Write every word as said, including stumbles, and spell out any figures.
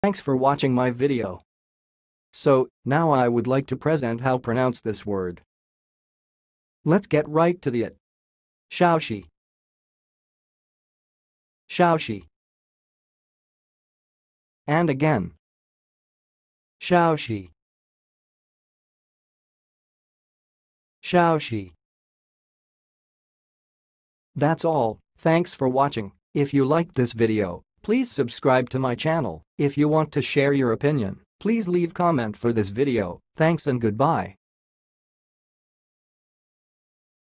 Thanks for watching my video. So, now I would like to present how pronounce this word. Let's get right to the it. Shoushi. Shoushi. And again. Shoushi. Shoushi. That's all, thanks for watching. If you liked this video, please subscribe to my channel. If you want to share your opinion, please leave comment for this video. Thanks and goodbye.